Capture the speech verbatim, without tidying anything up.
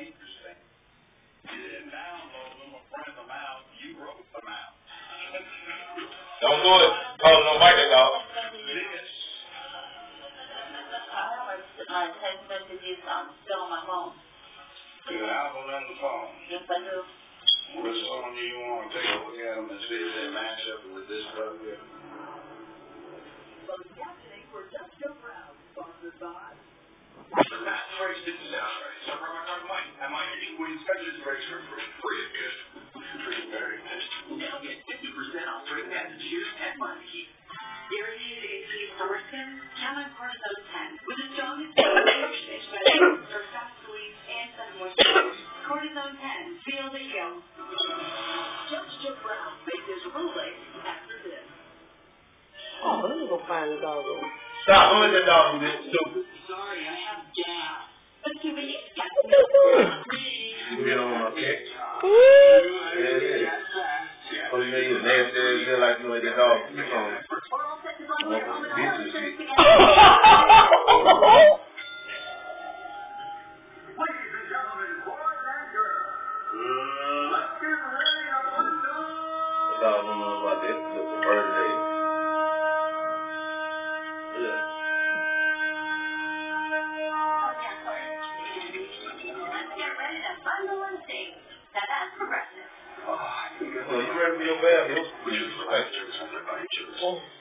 interesting. You didn't download them or print them out. You wrote them out. Don't do it. Call it no Michael, dog. This. I have my, my text messages um, still on my phone. You got an album on the phone. Yes, I do. Which song do you want to take a look at them and see if they match up with this stuff here? So captioning for Just Joe Brown, sponsored by... Matt Trace didn't sound right. So I'm talking Mike. Am I we inspected this race for free? Good. Pretty very good. Now get fifty percent off straight acid juice and Monday. Irritated aging foreskin? Count on Cortisone ten. With the strongest anti-itch medicine for fast relief and sun moisture. Cortisone ten. Feel the heal. Just Joe Brown makes his ruling after this. Oh, let me go find the dog. Stop. Who is the dog? This stupid. Sorry, I have gas. But you believe What you doing? You get on my kick. Ooh. Yeah, yeah. Oh, you know you nasty as you like you know that dog. You know. That's all I don't know about this. It's the birthday. Yeah. Let's get ready to bundle and sing. Now that's progressive. Oh, you ready for your bath? Which is the right choice on the right choice. Oh.